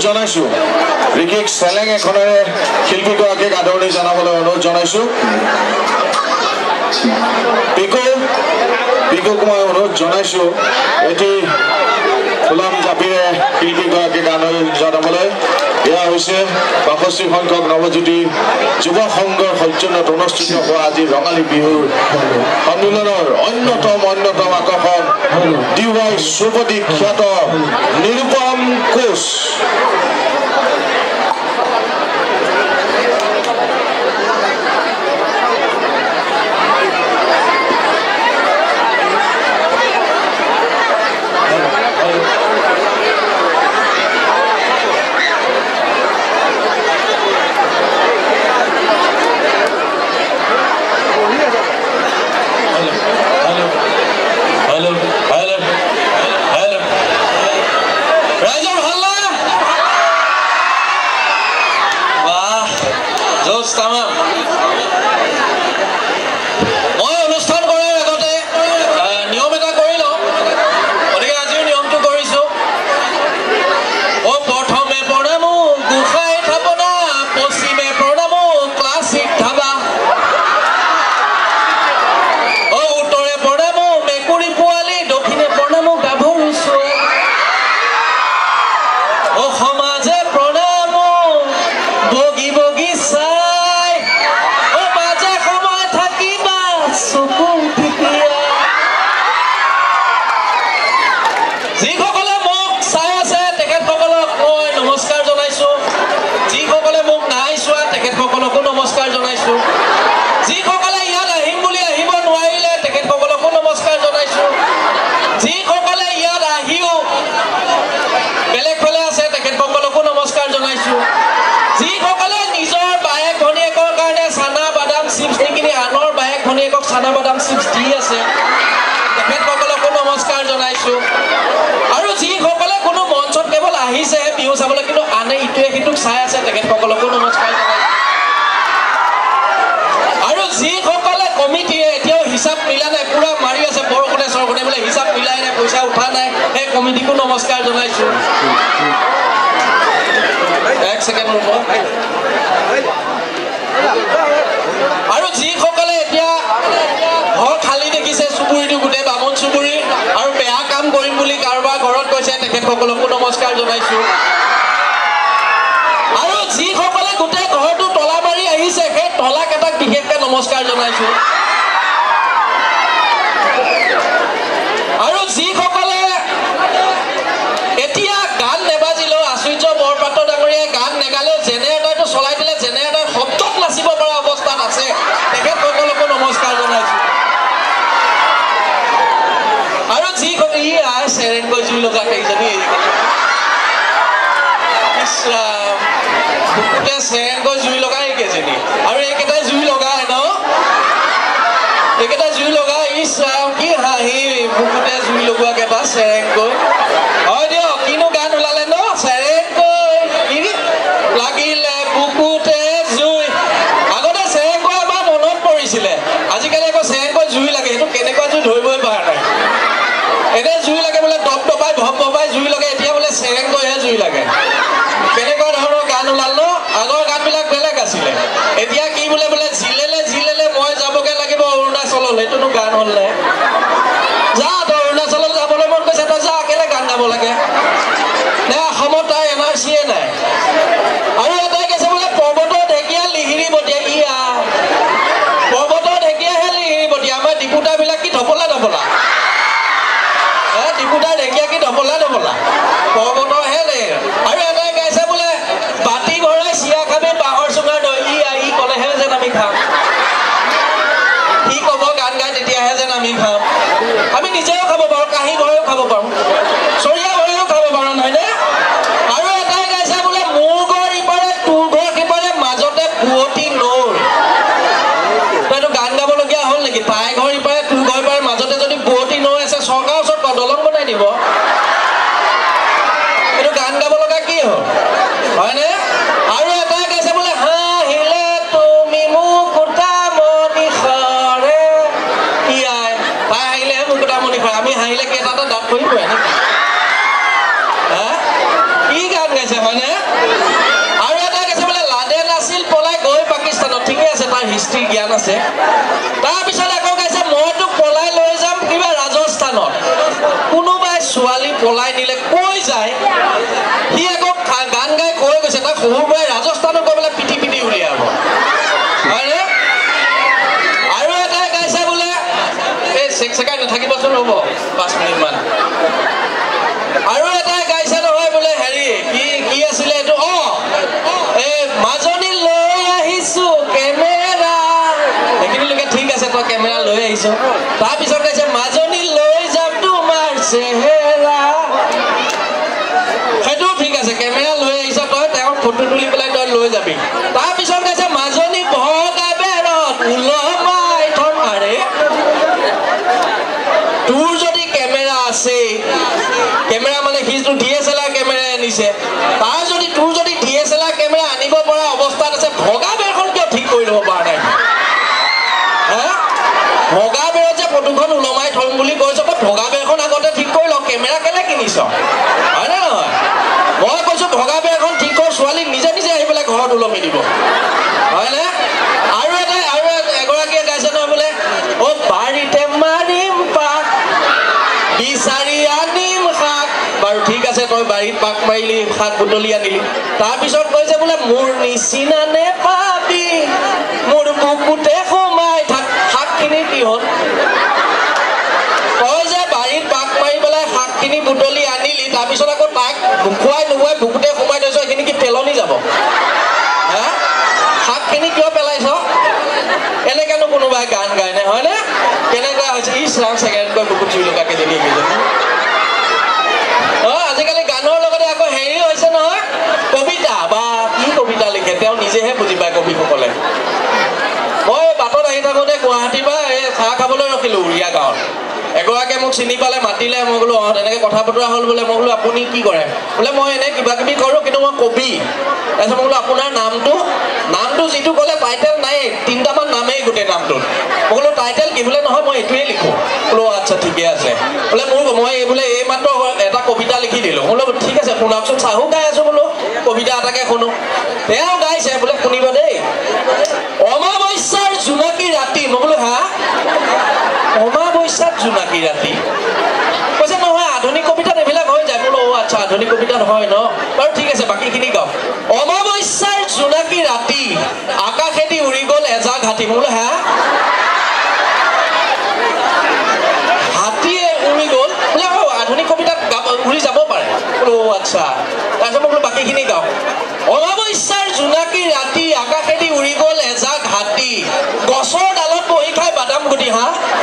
জনাইছো ৰিকিক চেলেং এখনেৰে শিল্পীগৰাকীক আদৰণি জনাবলৈ অনুৰোধ জনাইছো পিকুক মই অনুৰোধ জনাইছো এটি ফুলাম জাপিৰে শিল্পীগৰাকীক আদৰণি জনাবলৈ এয়া হৈছে ৬২ সংখ্যক নৱজ্যোতি যুৱ সংঘৰ সৌজন্যত অনুষ্ঠিত হোৱা আজি ৰঙালী বিহুৰ সন্মিলনৰ অন্যতম আকৰ্ষণ ডিৱাই সুপতি খ্যাত নিৰুপম কোচ চানা বাদাম চিপছ দি আছে তেখেতসকলকো নমস্কাৰ জনাইছো আৰু যিসকলে কোনো মঞ্চত কেৱল আহিছে বিহু চাবলৈ কিন্তু আনে ইটোৱে সিটোক চাই আছে তেখেতসকলকো নমস্কাৰ জনাইছো আৰু যিসকলে কমিটিয়ে এতিয়াও হিচাপ মিলা নাই পুৰা মাৰি আছে বৰষুণে চৰষুণে বোলে হিচাপ মিলাই নাই পইচা উঠা নাই সেই কমিটিকো নমস্কাৰ জনাইছো এক ছেকেণ্ড ৰ'ব আৰু যিসকলে এতিয়া ঘৰ খালি দেখিছে চুবুৰীটো গোটেই বামুণ চুবুৰী আৰু বেয়া কাম কৰিম বুলি কাৰোবাৰ ঘৰত গৈছে তেখেতসকলকো নমস্কাৰ জনাইছো আৰু যিসকলে গোটেই ঘৰটো তলা মাৰি আহিছে সেই তলাকেইটাক বিশেষকৈ নমস্কাৰ জনাইছো আৰু যিসকলে এতিয়া গান নেবাজিলেও আশ্চৰ্য বৰপাত্ৰ ডাঙৰীয়াই গান নেগালেও জেনেৰেটাৰটো চলাই দিলে জেনেৰেটাৰ শব্দত নাচিব পৰা অৱস্থাত আছে তেখেতসকলকো নমস্কাৰ জনাইছো আৰু যিসকলে চেৰেংকৈ জুই লগা সেইজনী বুকুতে চেৰেংকৈ জুই লগাই কেইজনী আৰু এইকেইটাই জুই লগাই ন এইকেইটা জুই লগাই ইছৰাম কি হাঁহি বুকুতে জুই লগোৱাকে বা চেৰেংকৈ হয় দিয়ক কিনো গান ওলালে ন চেৰেংকৈ লাগিলে বুকুতে জুই আগতে চেৰেংকৈ আমাৰ মনত পৰিছিলে আজিকালি আকৌ চেৰেংকৈ জুই লাগে সেইটো কেনেকুৱা জুই ধৰিবই পৰা নাই এতিয়া জুই লাগে বোলে দপ দপাই ভপ ভপাই জুই লাগে এতিয়া বোলে চেৰেংকৈহে জুই লাগে কেনেকুৱা ধৰণৰ গান ওলাল ন আগৰ গানবিলাক বেলেগ আছিলে এতিয়া কি বোলে ঝিলেলে মই যাবগে লাগিব অৰুণাচললৈ সেইটোনো গান হ'ল নে যা তই অৰুণাচলত যাবলৈ মন কৈছে তই যা কেলে গান গাব লাগে নে অসমত তাৰ এনাৰ্জিয়ে নাই আৰু এটাই কৈছে বোলে পৰ্বতৰ ঢেকীয়া লিহিৰি বটিয়া পৰ্বতৰ ঢেকীয়াহে লিহিৰি বটিয়া আমাৰ ডিপুটাবিলাক কি ঢপলা ডিপুটাৰ ঢেকীয়া কি ঢপলা পৰ্বতৰ হে আৰু এটাই গাইছে বোলে বাতি ভৰাই চিয়া খাবি বাঁহৰ চুঙাৰ দৈ ই ক'লেহে যেন আমি খাম সি ক'ব গান গাই তেতিয়াহে যেন আমি খাম আমি নিজেও খাব পাৰোঁ কাঁহী ভৰাইও খাব পাৰোঁ চৰিয়া ভৰাইও খাব পাৰোঁ নহয়নে আৰু এটাই গাইছে বোলে মোৰ ঘৰ ইপাৰে তোৰ ঘৰ সিপাৰে মাজতে পুৱতি নৈ তইতো গান গাবলগীয়া হ'ল নেকি তাই ঘৰ ইপাৰে তোৰ ঘৰ ইপাৰে মাজতে যদি পুৱতি নৈ আছে চৰকাৰৰ ওচৰত দলং বনাই দিব এইটো গান গাব লগা কি হ'ল হয়নে আৰু এটাই গাইছে বোলে হাঁহিলে তুমি মুকুতা মণিষৰে তাই হাঁহিলেহে মুকুতা মণিষৰে আমি হাঁহিলে কেইটা দাঁত পৰিবই নেকি কি গান গাইছে গাইছে হয়নে আৰু এটা গাইছে বোলে লাডেন আছিল পলাই গৈ পাকিস্তানত ঠিকে আছে তাৰ হিষ্ট্ৰী জ্ঞান আছে তাৰপিছত আকৌ গাইছে মইতো পলাই লৈ যাম কিবা ৰাজস্থানত কোনোবাই ছোৱালী পলাই নিলে কৈ যায় সি আকৌ গান গাই কৈ গৈছে তাক সৰুৰ পৰাই ৰাজস্থানত গৈ পেলাই পিটি পিটি উলিয়াব হয়নে আৰু এটা গাইছে বোলে এই চেকাই নাথাকিবচোন হ'ব 5 মিনিটমান আৰু এটা গাইছে নহয় বোলে হেৰি কি আছিলে এইটো এই মাজনী লৈ আহিছো কেমেৰা এইখিনিলৈকে ঠিক আছে তই কেমেৰা লৈ আহিছো তাৰপিছত গাইছে মাজনী লৈ যাম তোমাৰ চেহেৰা সেইটো ঠিক আছে কেমেৰা লৈ আহিছ তই তেওঁৰ ফটো তুলি পেলাই তই লৈ যাবি তাৰপিছত গাইছে মাজনী ভগা বেৰত ওলমাই থম আৰে তোৰ যদি কেমেৰা আছে কেমেৰা মানে সিটো DSLR কেমেৰা আনিছে তাৰ যদি তোৰ যদি DSLR কেমেৰা আনিব পৰা অৱস্থাত আছে ভগা বেৰখন কিয় ঠিক কৰি ল'ব পৰা নাই ভগা বেৰত যে ফটোখন ওলমাই থম বুলি কৈছ তই ভগা বেৰখন আগতে ঠিক কৰি ল কেমেৰা কেলে কিনিছ হয়নে নহয় মই কৈছো ভগা বেৰখন ঠিক কৰ ছোৱালী নিজে নিজে আহি পেলাই ঘৰত ওলমি দিব হয়নে আৰু এগৰাকীয়ে গাইছে নহয় বোলে বাৰীতে মাৰিম পাক বিচাৰি আনিম শাক বাৰু ঠিক আছে তই বাৰীত পাক মাৰিলি শাক বুটলি আনিলি তাৰপিছত কৈছে বোলে মোৰ নিচিনা নেপাবি মোৰ বুকুতে সোমাই থাক শাকখিনি কি হ'ল তই যে বাৰীত পাক মাৰি পেলাই শাকখিনি বুটলি আনিলি তাৰপিছত আকৌ তাক খুৱাই নোখোৱাই বুকুতে সোমাই থৈছ সেইখিনি কি পেলনি যাব হা শাকখিনি কিয় পেলাইছ এনেকেনো কোনোবাই গান গায়নে হয়নে কেনেকুৱা হৈছে ইছৰাম ছেকেণ্ডকৈ বুকুত চুই লগা কেইজনী আজিকালি গানৰ লগতে আকৌ হেৰি হৈছে নহয় কবিতা বা কি কবিতা লিখে তেওঁ নিজেহে বুজি পায় কবিসকলে মই বাটত আহি থাকোঁতে গুৱাহাটীৰ পৰা এই চাহ খাবলৈ ৰখিলোঁ উৰিয়া গাঁৱত এগৰাকীয়ে মোক চিনি পালে মাতিলে মই বোলো তেনেকৈ কথা বতৰা হ'ল বোলে মই বোলো আপুনি কি কৰে বোলে মই এনেই কিবা কিবি কৰোঁ কিন্তু মই কবি তাৰপিছত মই বোলো আপোনাৰ নামটো যিটো ক'লে টাইটেল নাই 3টামান নামেই গোটেই নামটোত মই বোলো টাইটেল কি বোলে নহয় মই এইটোৱে লিখোঁ বোলো আচ্ছা ঠিকে আছে বোলে মই বোলে এই মাত্ৰ এটা কবিতা লিখি দিলোঁ বোলো ঠিক আছে শুনাওকচোন চাহো গাই আছোঁ বোলো কবিতা এটাকে শুনো তেওঁ গাইছে বোলে শুনিব দেই অমাৱস্যাৰ জোনাকী ৰাতি মই বোলো হা অমাৱস্যাত জোনাকী ৰাতি কৈছে নহয় আধুনিক কবিতাত এইবিলাক হৈ যায় বোলো আচ্ছা আধুনিক কবিতাত হয় ন বাৰু ঠিক আছে বাকীখিনি গাওক অমাৱস্যাৰ জোনাকী ৰাতি আকাশেদি উৰি গ'ল এজাক হাতী মই বোলো হা হাতীয়ে উৰি গ'ল বোলে আধুনিক কবিতাত উৰি যাব পাৰে বোলো আচ্ছা তাৰপিছত মই বোলো বাকীখিনি গাওক অমাৱস্যাৰ জোনাকী ৰাতি আকাশেদি উৰি গ'ল এজাক হাতী গছৰ ডালত বহি খাই বাদাম গুটি হা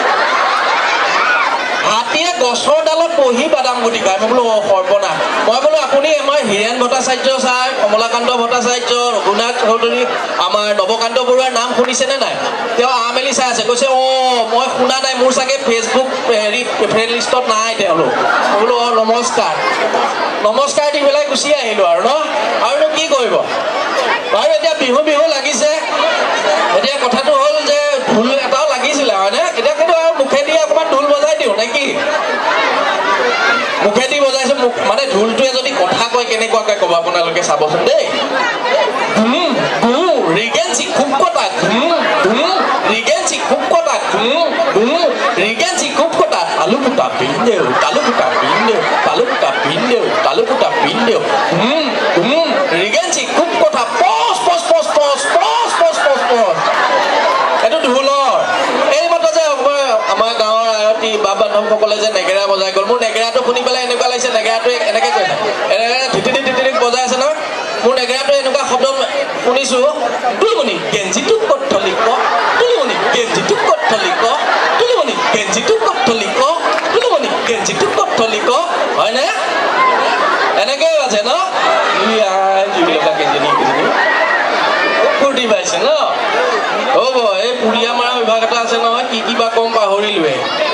হাতীয়ে গছৰ ডালত বহি বাদাম গুটি খায় মই বোলো সৰ্বনা মই বোলো আপুনি আমাৰ হীৰেণ ভট্টাচাৰ্য ছাৰ কমলাকান্ত ভট্টাচাৰ্য ৰঘুনাথ চৌধুৰী আমাৰ নৱকান্ত বৰুৱাৰ নাম শুনিছেনে নাই তেওঁ আমেলি চাই আছে কৈছে মই শুনা নাই মোৰ চাগে ফেচবুক হেৰি ফ্ৰেণ্ড লিষ্টত নাই তেওঁলোক মই বোলো নমস্কাৰ দি পেলাই গুচি আহিলোঁ আৰু ন আৰুনো কি কৰিব বাৰু এতিয়া বিহু লাগিছে এতিয়া কথাটো হ'ল যে ঢোল এটাও লাগিছিলে হয়নে এতিয়া কিন্তু আৰু মুখেদি অকণমান ঢোল বজাই দিওঁ নে কি মুখেদি বজাইছো মানে ঢোলটোৱে যদি কথা কয় কেনেকুৱাকৈ ক'ব আপোনালোকে চাবচোন দেই ৰিগেঞ্চি খুব কটা ৰিগেঞ্চি খুব কটা ৰিগেঞ্চি খুব কটা আলুকুটা পিন্দেও তালুকুটা পিন্দেও তালুকুটা পিন্দেও তালুকুটা পিন্দেও ৰিগেঞ্চি খুব কথা পচ পচ পচ পচ পচ পচ পচ পচ এইটো ঢোলৰ এই মাত্ৰ যে আমাৰ গাঁৱৰ আয়তী বাপ বান্ধৱসকলে যে নেগেৰা বজাই গ'ল মোৰ নেগেৰাটো শুনি পেলাই এনেকুৱা লাগিছে নেগেৰাটোৱে এনেকৈ কৈছে এনেকৈ ধিটিক বজাই আছে নহয় মোৰ নেগেৰাটোৱে এনেকুৱা শব্দ শুনিছোঁ তুলুমণি গেঞ্জিটো ক'ত থলি ক তুলুমণি গেঞ্জিটো ক'ত থলি ক তুলুমণি গেঞ্জিটো ক'ত থলি ক তুলুমণি গেঞ্জিটো ক'ত থলি ক হয়নে এনেকৈ আছে ন ফূৰ্তি পাইছে ন হ'ব এই পুৰীয়া মৰা বিভাগ এটা আছে নহয় কি বা কম পাহৰিলোৱে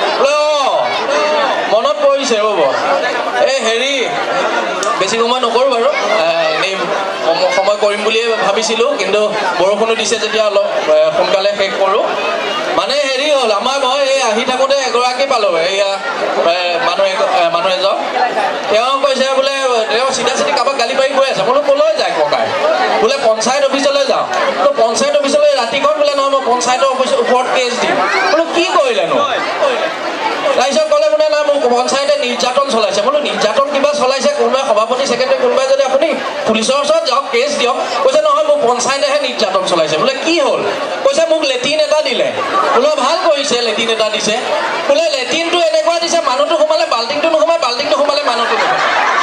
মনত পৰিছে ৰ'ব এই হেৰি বেছি সময় নকৰোঁ বাৰু এনেই সময় কৰিম বুলিয়ে ভাবিছিলোঁ কিন্তু বৰষুণো দিছে যেতিয়া অলপ সোনকালে শেষ কৰোঁ মানে হেৰি হ'ল মই এই আহি থাকোঁতে এগৰাকী পালোঁ এয়া মানুহ এজন তেওঁ কৈছে বোলে তেওঁ চিধা চিধি কাৰোবাক গালি পাৰি গৈ আছে বোলো ক'লৈ যায় ককাই বোলে পঞ্চায়ত অফিচলৈ যাওঁ তো পঞ্চায়ত অফিচলৈ ৰাতিখন বোলে নহয় মই পঞ্চায়তৰ ওপৰত কেছ দিম বোলো কি কৰিলেনো তাৰপিছত ক'লে বোলে না মোক পঞ্চায়তে নিৰ্যাতন চলাইছে বোলো নিৰ্যাতন কিবা চলাইছে কোনোবাই সভাপতি ছেক্ৰেটাৰী কোনোবাই যদি আপুনি পুলিচৰ ওচৰত যাওক কেছ দিয়ক কৈছে নহয় মোক পঞ্চায়তেহে নিৰ্যাতন চলাইছে বোলে কি হ'ল কৈছে মোক লেট্ৰিন এটা দিলে বোলো ভাল কৰিছে লেট্ৰিন এটা দিছে বোলে লেট্ৰিনটো এনেকুৱা দিছে মানুহটো সোমালে বাল্টিংটো নোসোমায় বাল্টিংটো সোমালে মানুহটো নোসোমায়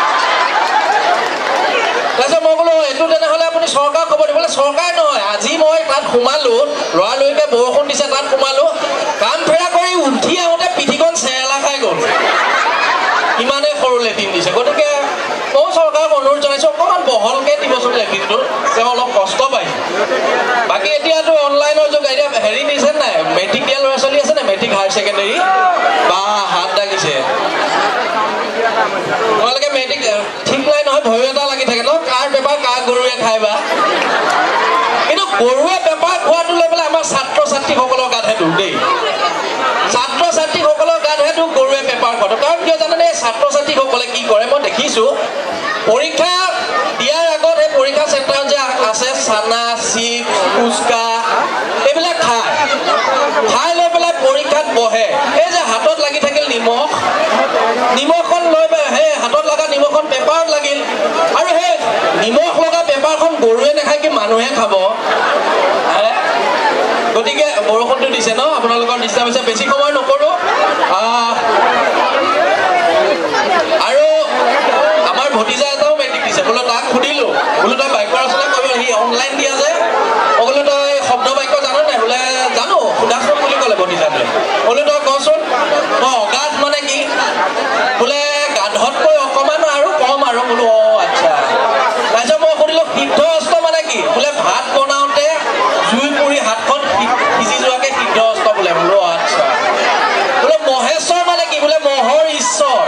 তাৰপিছত মই বোলো এইটো তেনেহ'লে আপুনি চৰকাৰক খবৰ দিব বোলে চৰকাৰ নহয় আজি মই তাত সোমালোঁ লৰালৰিকৈ বৰষুণ দিছে তাত সোমালোঁ কাম ফেৰা কৰি উঠি আহোঁতে পিঠিখন চেৰেলা খাই গ'ল ইমানেই সৰু লেট্ৰিন দিছে গতিকে মই চৰকাৰক অনুৰোধ জনাইছোঁ অকণমান বহলকৈ দিবচোন লেট্ৰিনটো তেওঁ অলপ কষ্ট পাইছে বাকী এতিয়াতো অনলাইনৰ যুগ এতিয়া হেৰি দিছে নাই মেট্ৰিক দিয়া ল'ৰা ছোৱালী আছে নে মেট্ৰিক হায়াৰ ছেকেণ্ডেৰী বা হাত দাগিছে তোমালোকে মেট্ৰিক ঠিক নাই নহয় ভয় এটা লাগি থাকে ন কাৰ পেপাৰ কাৰ গৰুৱে খাই বা কিন্তু গৰুৱে পেপাৰ খোৱাটো লৈ পেলাই আমাৰ ছাত্ৰ ছাত্ৰীসকলৰ গাতহে দুখ দেই ছাত্ৰ ছাত্ৰীসকলৰ গাতহে দুখ গৰুৱে পেপাৰ খোৱাটো কাৰণ কিয় জানেনে এই ছাত্ৰ ছাত্ৰীসকলে কি কৰে মই দেখিছোঁ পৰীক্ষা দিয়াৰ আগত এই পৰীক্ষা চেণ্টাৰত যে আছে চানা চিপছ ফুচকা এইবিলাক খাই লৈ পেলাই পৰীক্ষাত বহে এই যে হাতত লাগি থাকিল নিমখখন লৈ সেই হাতত লগা নিমখখন পেপাৰত লাগিল আৰু সেই নিমখ লগা পেপাৰখন গৰুৱে নাখায় কি মানুহে খাব গতিকে বৰষুণটো দিছে ন আপোনালোকৰ ডিষ্টাৰ্ব হৈছে বেছি সময় নকৰোঁ আৰু আমাৰ ভতিজা এটাও মেট্ৰিক দিছে বোলো তাক সুধিলোঁ বোলো তই বাক্য ৰচনা কৰিব সি অনলাইন দিয়া যে মই বোলো তই শব্দ বাক্য জানো নাই বোলে জানো সুধাচোন বুলি ক'লে ভতিজাটোৱে বোলো তই কচোন মই অগাধ মানে কি বোলে গাধতকৈ অকণমান আৰু কম আৰু বোলো অঁ আচ্ছা তাৰপিছত মই সুধিলোঁ সিদ্ধ অস্ত্ৰ মানে কি বোলে ভাত বনাওঁতে জুই পুৰি হাতখন সিজি যোৱাকৈ সিদ্ধ অস্ত্ৰ বোলে বোলো আচ্ছা বোলে মহেশ্বৰ মানে কি বোলে মহৰ ঈশ্বৰ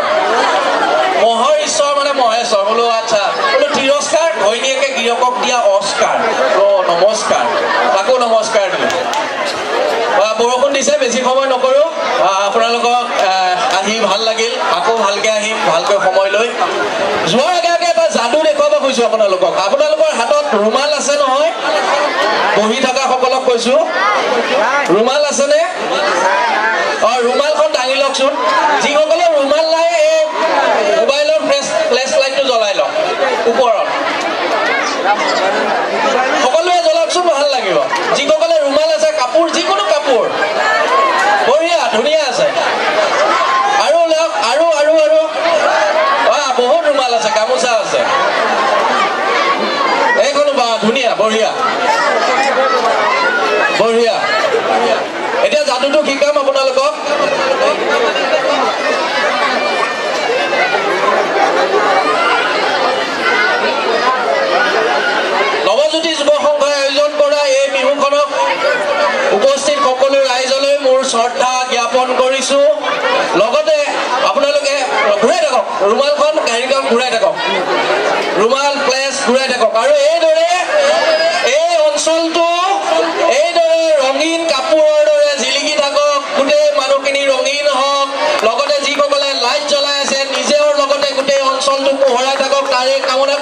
মানে মহেশ্বৰ বোলো আচ্ছা বোলো তিৰস্কাৰ ঘৈণীয়েকে গিৰকক দিয়া অস্কাৰ নমস্কাৰ তাকো নমস্কাৰ দিলোঁ বৰষুণ দিছে বেছি সময় নকৰোঁ আপোনালোকক আহি ভাল লাগিল আকৌ ভালকৈ আহিম ভালকৈ সময় লৈ যোৱাৰ আগে আগে এটা যাদু দেখুৱাব কৈছোঁ আপোনালোকৰ হাতত ৰুমাল আছে নহয় বহি থকাসকলক কৈছোঁ ৰুমাল আছেনে অঁ ৰুমালখন দাঙি লওকচোন যিসকলে ৰুমাল নাই এই মোবাইলৰ ফ্লেছ লাইটটো জ্বলাই লওক ওপৰত সকলোৱে জ্বলাওকচোন ভাল লাগিব যিসকলে ৰুমাল আছে কাপোৰ যিকোনো কাপোৰ বঢ়িয়া ধুনীয়া আছে আৰু লওক আৰু বহুত ৰুমাল আছে গামোচা আছে এইখনো বা ধুনীয়া বঢ়িয়া এতিয়া যাদুটো শিকাম আপোনালোকক নৱজ্যোতি যুৱ সংঘই আয়োজন কৰা এই বিহুখনক উপস্থিত সকলো ৰাইজলৈ মোৰ শ্ৰদ্ধা জ্ঞাপন কৰিছোঁ লগতে আপোনালোকে ঘূৰাই থাকক ৰুমালখন গাড়ীখন ঘূৰাই থাকক ৰুমাল প্লেছ ঘূৰাই থাকক আৰু এইদৰে এই অঞ্চলটো এইদৰে ৰঙীন কাপোৰৰ দৰে জিলিকি থাকক গোটেই মানুহখিনি ৰঙীন হওক লগতে যিসকলে লাইট জ্বলাই আছে নিজৰ লগতে গোটেই অঞ্চলটো পোহৰাই থাকক তাৰে কামনা